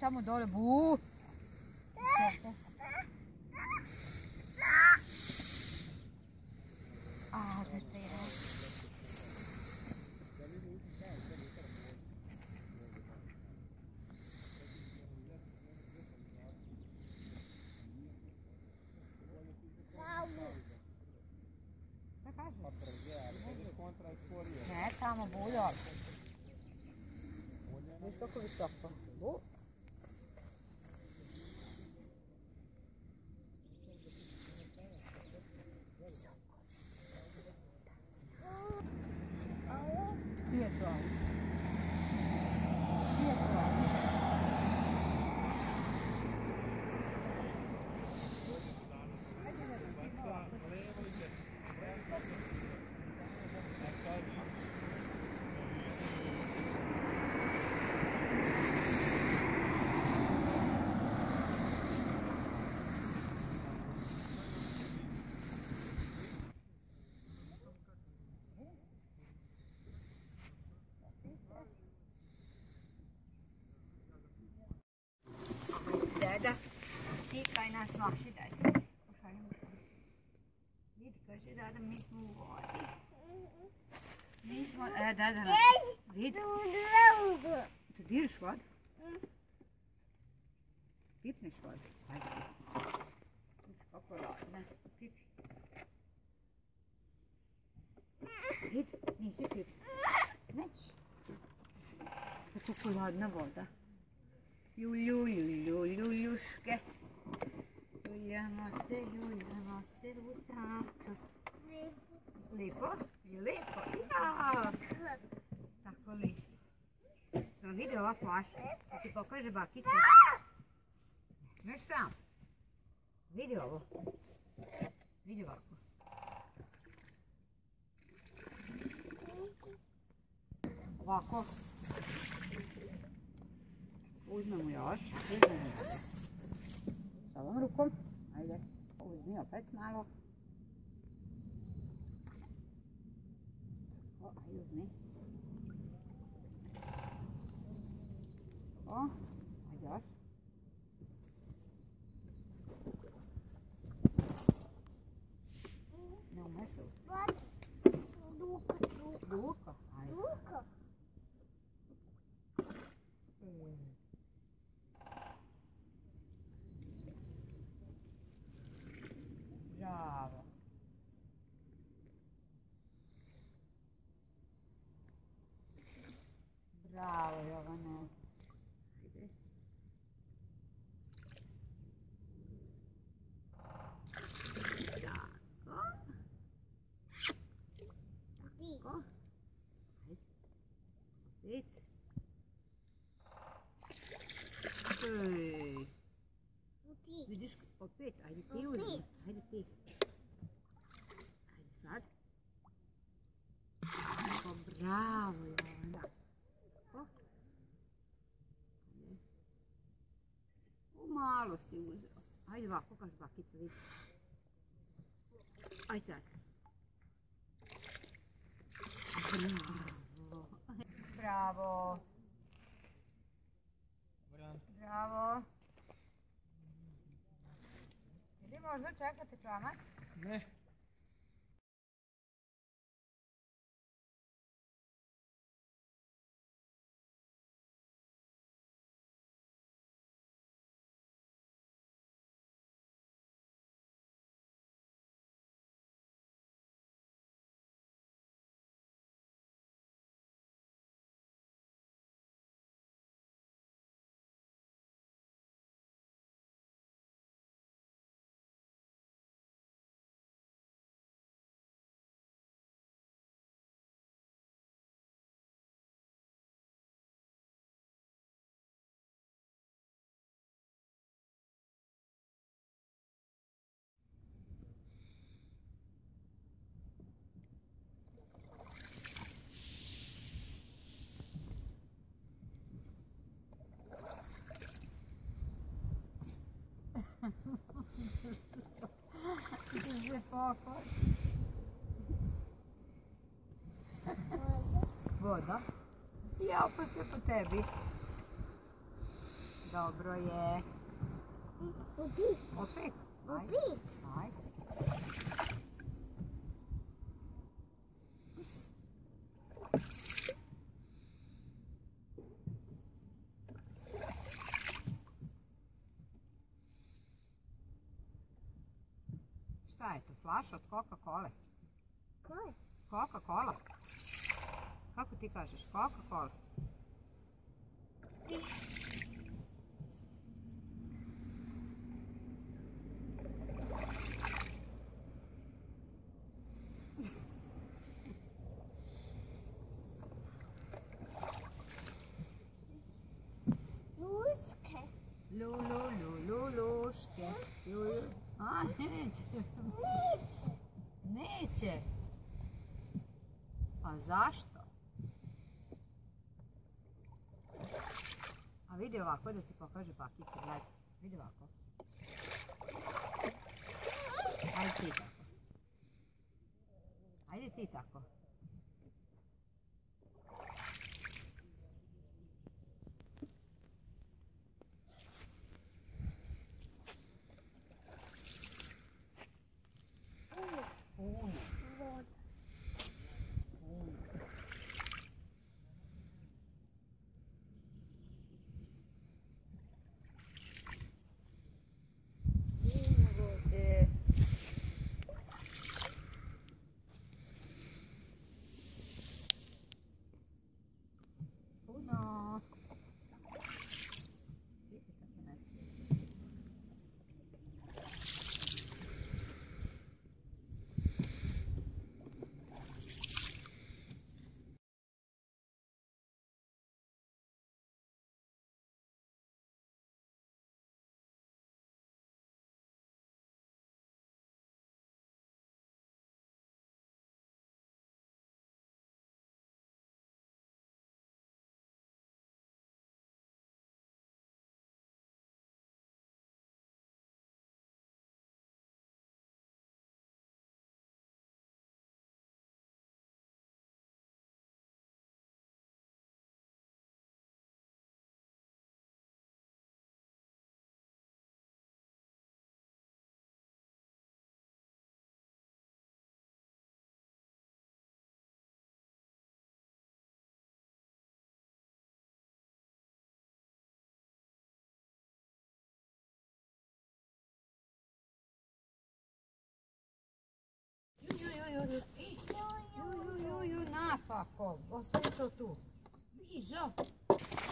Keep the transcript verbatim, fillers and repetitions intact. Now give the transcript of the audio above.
tamo dole, buuu. A, da te je. Šta kažeš? Ne, tamo buljo. Viš kako visoko. Bu. Gdje je to? Gdje je to? Deda, ti kaj nas maši, deda. Pošaljimo to. Vidi, kaže deda, mi smo u vodi. Mi smo, e, deda nas, vidi. Tu diraš vodu? Pipneš vodu? Ajde. Kako ladna, pipi. Vidi, nisi pipi. Neći. Kako ladna voda. Ljulju, ljulju, ljuljuške. Ljuljamo se, ljuljamo se u tako. Lijepo? Je lijepo? Ja! Tako lijepo. Sam vidio ova flaša? Da ti pokaže bakicu. Znaš sam? Vidi ovo. Vidi ovako. Ovako. Uzmemo još, uzmemo još. S ovom rukom, ajde, uzmi opet malo. O, ajde uzmi. O, ajde još. Ne umeš li? Duka. Duka? Ajde. Duka. Bravo. Bravo, Jovane. Ajde. Tako. Tako. Ajde. Opet. Ej. Vidiš, opet, ajde ti uzmi. Ajde ti. Ajde sad. Tako, bravo, Jovana. Tako. Malo si uzeo. Ajde ovako, kaš bakica, vidi. Ajde sad. Bravo. Bravo. Bravo. Ili možda čekate čamac? Ne. Ti se pokoj. Voda? Ja, pa sve po tebi. Dobro je. Opet. Opet? Opet. Ajde. Šta je to? Flaša od Coca-Cola? Koje? Coca-Cola? Kako ti kažeš? Coca-Cola? Luske. Lulu, lulu, luške. Lulu. A, neće. Neće. Neće. Pa zašto? A vidi ovako da ti pokaže bakice, gledaj. Vidi ovako. Ajde ti tako. Ajde ti tako. Puno. Voda. Puno. Puno vode. Puno. Vidite kako ne smije. Ju, ju, ju, ju, napako, ostavi to tu. Izo.